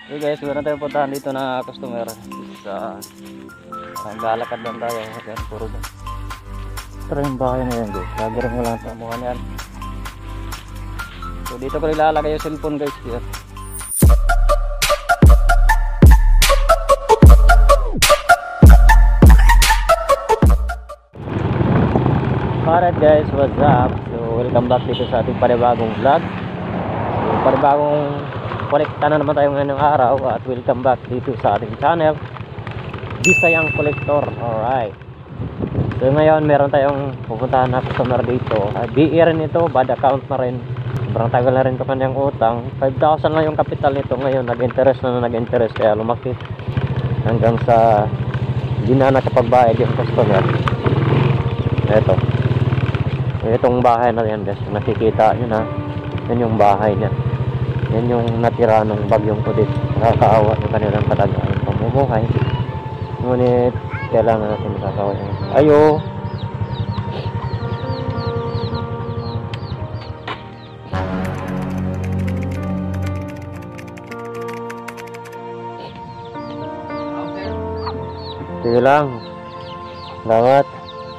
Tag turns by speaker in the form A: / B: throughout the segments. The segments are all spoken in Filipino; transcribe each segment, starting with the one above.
A: Okay guys, meron tayong puntahan dito na customer sa galakad lang tayo. Yan, puro doon. Pero yung bahay na yan guys, lagi rin walang tamuhan yan. So dito ko nilalagay yung cellphone guys. Yan. Alright guys, what's up? So welcome back dito sa ating panibagong vlog. So panibagong kolekta na naman tayo ngayong araw at welcome back dito sa ating channel Bisayang Collector. Alright, so ngayon meron tayong pupuntahan na customer dito. BE rin ito, bad account na rin. Sobrang tagal na rin ito kanyang utang. 5,000 lang yung capital nito. Ngayon nag-interest na nag-interest, kaya lumaki hanggang sa hindi na nakapagbayad yung customer. Itong bahay na yan guys, nakikita nyo na yan yung bahay niya. Yan yung natira ng bagyong Odette. Nakakaawa ng kanilang kalagayan pamumuhay. Ngunit kailangan natin nakakaawa yan. Ayo! Sige lang. Salamat.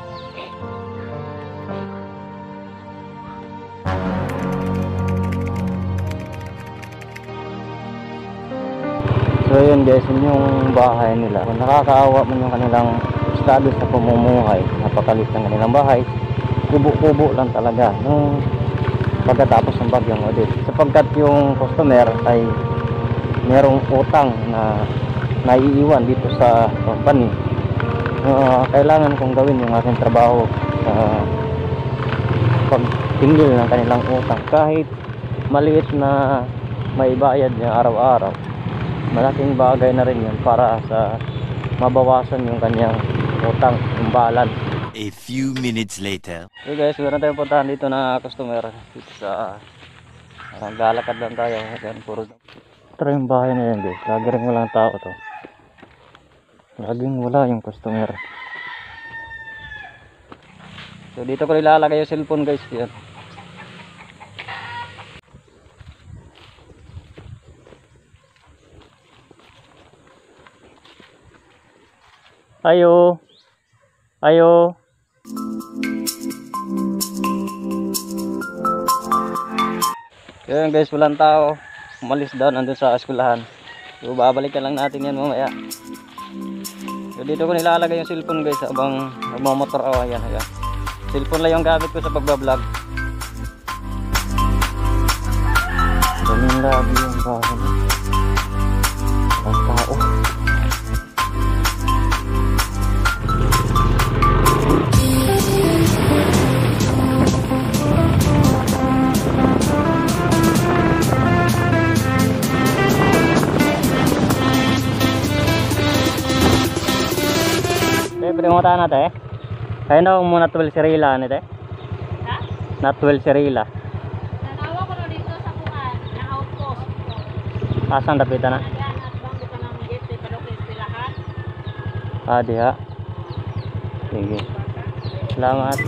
A: So yun guys, yun yung bahay nila. Kung nakakaawa man yung kanilang estado sa pamumuhay, napakalis ng kanilang bahay, kubo-kubo lang talaga nung pagkatapos ng bagyong Odette. Sapagkat yung customer ay merong utang na naiiwan dito sa company. Kailangan kong gawin yung aking trabaho pagtingil ng kanilang utang. Kahit maliit na may bayad niya araw-araw, malaking bagay na rin yun para sa mabawasan yung kanyang utang, yung balance.
B: A few minutes later.
A: Okay guys, meron tayong puntahan dito na customer dito sa galakad lang tayo. Yan, puro. Pero yung bahay na yan guys, lagi rin walang tao to. Laging wala yung customer. So dito ko nilalagay yung cellphone guys. Yan. Ayo. Ayo. Yan guys, walang tao. Umalis daw, nandun sa eskwelahan. So babalikan lang natin yan mamaya. So dito ko nilalagay yung cellphone guys habang nagmamotor ako. Ayan, ayan. Cellphone lang yung gamit ko sa pagbablog. Daming lagi yung bahay. Walang tao. Pwede mo tayo natin eh. Kaya na mo natwel si Rila nito eh. Ha? Natwel si Rila.
C: Nanawa ko na dito sa kuhan, na outpost.
A: Asan dapitan na?
C: Ayan, at bang dito ng gate, padok yung pilahan.
A: Diha. Sige. Salamat.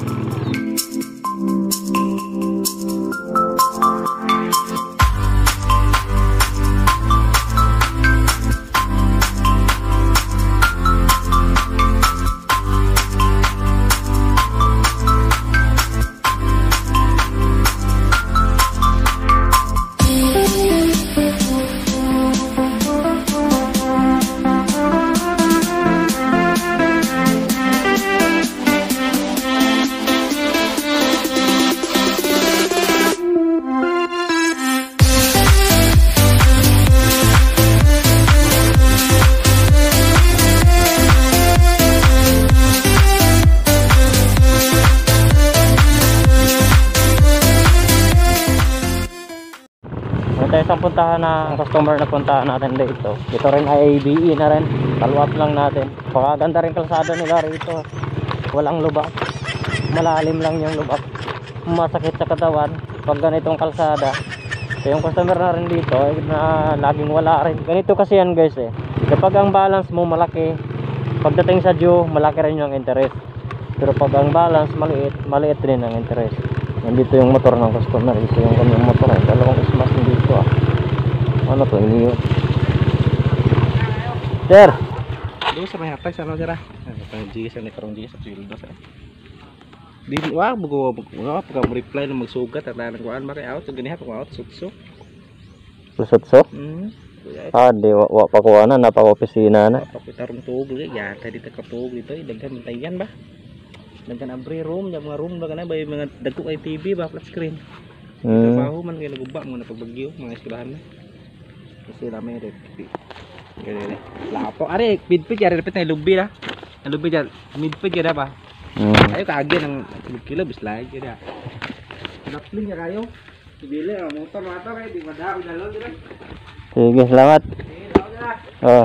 A: Ito isang puntahan na customer na puntahan natin dito. Ito rin ay BE na rin. Talwat lang natin. Pakaganda rin kalsada nila rito. Walang lubak. Malalim lang yung lubak. Masakit sa katawan pag ganitong kalsada. So yung customer na rin dito ay na laging wala rin. Ganito kasi yan guys eh. Kapag ang balance mo malaki, pagdating sa due, malaki rin yung interest. Pero pag ang balance maliit, maliit rin ang interest. Nandito yung motor ng customer. Ito yung kanyang motor. Dalawang ismas dito ah. Ano to? Iniyo. Sir.
D: Doon sa may hatag sa ano dira. Pang-GS ang nakarong GS sa Pildo sa. Di wa bugo pagka mo reply na magsugat at nang kuan ba kay out so ganiha pag out sutso.
A: Lusot-so?
D: Ah,
A: Di wa pa kuha na, napaka-opisina na.
D: papitarong tuog lagi yata dito ka tuog dito daghan man tayan ba. Daghan abri room, yung mga room ba kana ba yung mga dagko kay TV ba flat screen. Trabaho man kay naguba mo na pagbagyo mga eskwelahan na. Kasi rami rin. Gani. Lapo are midpit yari repet na lubi na. Ang lubi dyan, midpit yun ba? Ayo kaagyan ng kilo bislay yun na. Napling niya kayo. Ibili ang motor kayo, di madami na lang dyan.
A: Sige, salamat. Oh.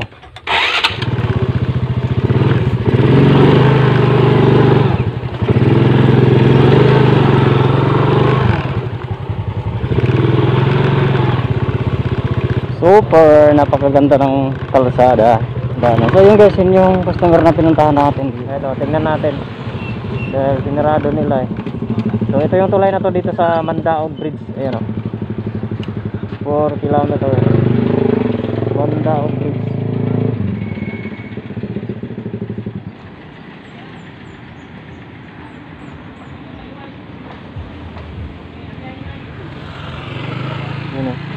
A: Super, napakaganda ng kalsada. So yun guys, yun yung customer na pinuntahan natin. Ito, tingnan natin. Dahil sinarado nila eh. So ito yung tulay na to dito sa Mandaog Bridge. Ayan o. 4 kilometer. Mandaog Bridge. Ayan o.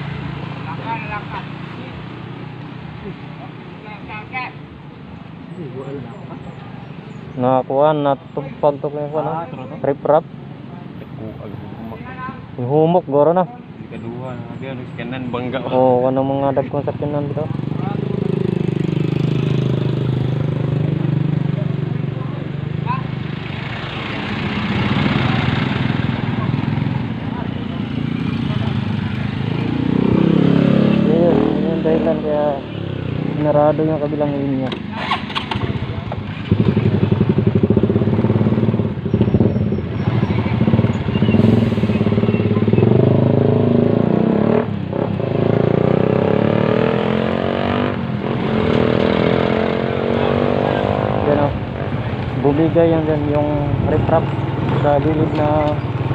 A: Nakakuha na tupag to kung ano. Rip-rap. Humok goro na.
D: Kedua, dia harus kanan bangga.
A: Oh, ano mga dagkong sakyanan dito. Yun yung dahilan kaya sinarado yung kabilang linya. Bumigay yan din yung riprap sa gilid na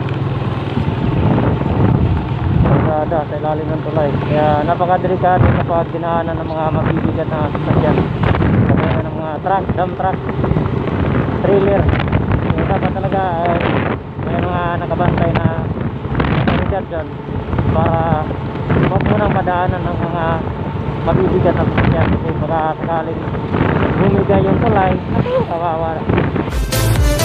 A: kalsada sa ilalim ng tulay. Kaya napakadelikado kapag dinaanan ng mga mabibigat na sasakyan. Kaya ng mga truck, dump truck, trailer. Kaya dapat talaga may mga nakabantay na mabibigat dyan para huwag mo nang madaanan ng mga mabibigat na sasakyan. Kasi baka sakaling bumigay yung tulay, kawawa.